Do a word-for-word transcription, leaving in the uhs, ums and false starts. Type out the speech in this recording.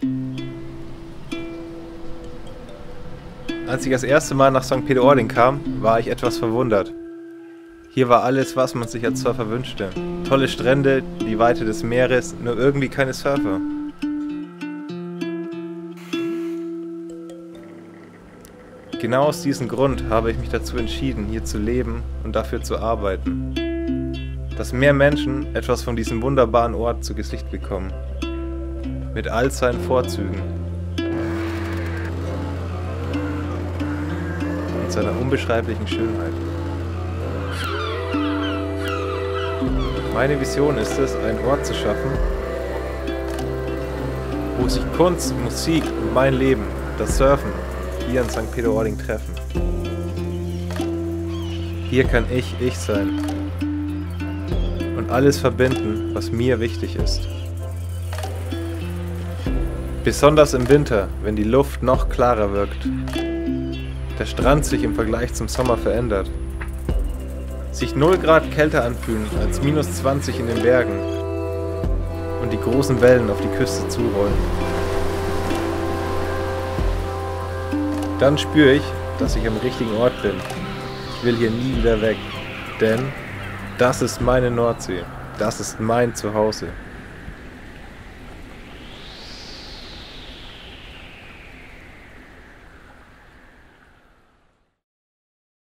Als ich das erste Mal nach Sankt Peter-Ording kam, war ich etwas verwundert. Hier war alles, was man sich als Surfer wünschte. Tolle Strände, die Weite des Meeres, nur irgendwie keine Surfer. Genau aus diesem Grund habe ich mich dazu entschieden, hier zu leben und dafür zu arbeiten. Dass mehr Menschen etwas von diesem wunderbaren Ort zu Gesicht bekommen. Mit all seinen Vorzügen. Und seiner unbeschreiblichen Schönheit. Meine Vision ist es, einen Ort zu schaffen, wo sich Kunst, Musik und mein Leben, das Surfen, hier in Sankt Peter-Ording treffen. Hier kann ich ich sein und alles verbinden, was mir wichtig ist. Besonders im Winter, wenn die Luft noch klarer wirkt, der Strand sich im Vergleich zum Sommer verändert, sich null Grad kälter anfühlen als minus zwanzig in den Bergen und die großen Wellen auf die Küste zurollen. Dann spüre ich, dass ich am richtigen Ort bin. Ich will hier nie wieder weg, denn das ist meine Nordsee, das ist mein Zuhause.